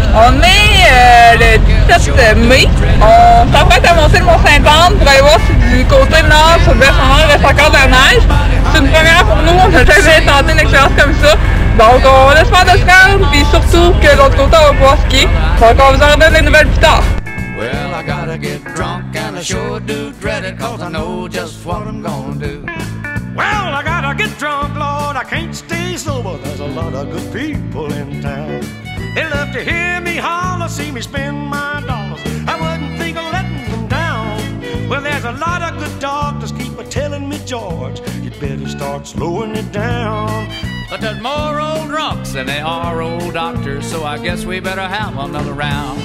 On est le 17 mai. On s'apprête à monter le Mont-Sainte-Anne pour aller voir si du côté nord, sur le versant nord, il reste encore de la neige. C'est une première pour nous, on n'a jamais tenté une expérience comme ça. Donc on espère de se rendre, puis surtout que de l'autre côté on va pouvoir skier. Donc on vous en donne des nouvelles plus tard. Well, I gotta get drunk and I sure do dread it, cause I know just what I'm gonna do. Well, I gotta get drunk, Lord, I can't stay sober. There's a lot of good people in town. They love to hear me holler, see me spend my dollars. I wouldn't think of letting them down. Well, there's a lot of good doctors keep telling me, George, you'd better start slowing it down. But there's more old drunks than there are old doctors, so I guess we better have another round.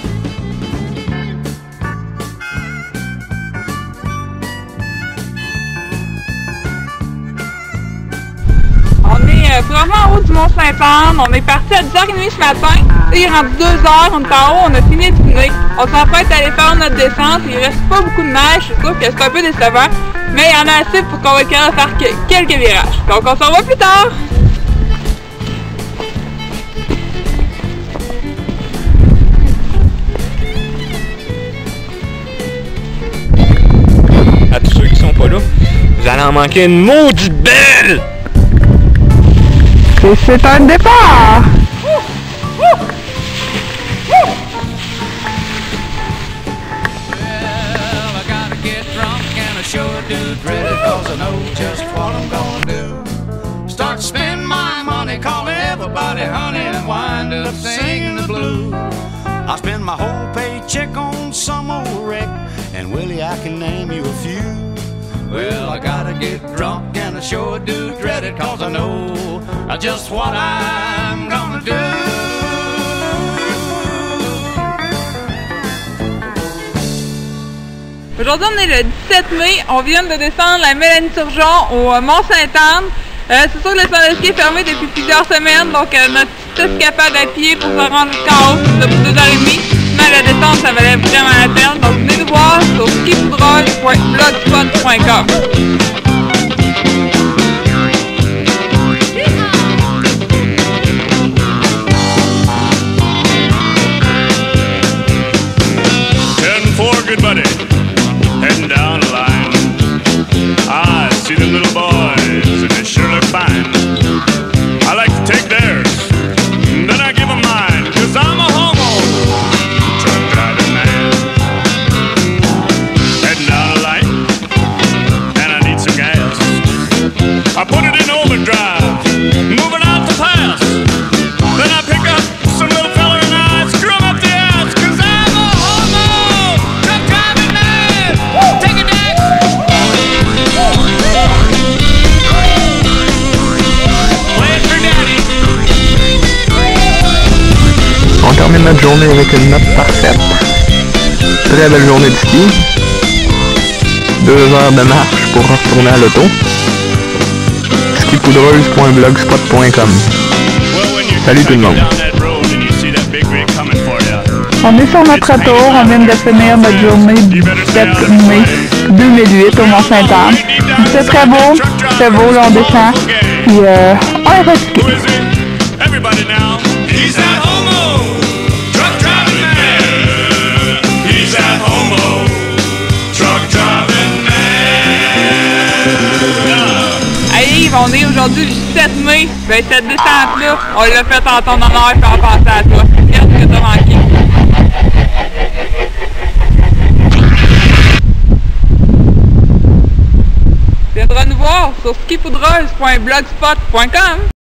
On est vraiment en haut du Mont-Sainte-Anne. On est parti à 10h30 ce matin. Il est rendu 2h, on est en haut, on a fini de dîner. On s'apprête à aller faire notre descente. Il reste pas beaucoup de neige, c'est sûr que c'est un peu décevant. Mais il y en a assez pour qu'on va être capable de faire quelques virages. Donc on se revoit plus tard. À tous ceux qui sont pas là, vous allez en manquer une maudite belle! Et c'est un départ! Well, I gotta get drunk and I sure do dread it, cause I know just what I'm gonna do. Start spending my money, calling everybody honey, and wind up singing the blues. I spend my whole paycheck on some old wreck, and Willie, I can name you a few. Well, I gotta get drunk and I sure do dread it, cause I know just what I'm gonna do. Aujourd'hui, on est le 17 mai. On vient de descendre la Mélanie-Turgeon au Mont-Sainte-Anne. C'est sûr que le centre de ski est fermé depuis plusieurs semaines, donc notre petite escapade à pied pour se rendre jusqu'en haut, c'est depuis 2h30. Mais la descente, ça valait vraiment la peine. Donc venez nous voir sur skipoudroge.blogspot.com. Good buddy, heading down the line. I see them little boys, and they sure look fine. I like to take theirs, and then I give them mine, cause I'm a homo, truck driving man. Heading down the line, and I need some gas. I put it in overdrive, moving out the pass. Then I pick up some little fella and I screw him up the ass, cause I'm a homo. On termine notre journée avec une note parfaite. Très belle journée de ski. 2 heures de marche pour retourner à l'auto. skipoudreuse.blogspot.com. Salut tout le monde. On est sur notre retour, on vient de finir notre journée du 17 mai 2008 au Mont-Sainte-Anne. C'est très beau, là on descend, puis on est fatigué. Hey Yves, on est aujourd'hui le 17 mai, ben cette descente-là, on l'a fait en ton honneur et en pensant à toi. Qu'est-ce que t'as manqué? Viendra nous voir sur skipoudreuse.blogspot.com.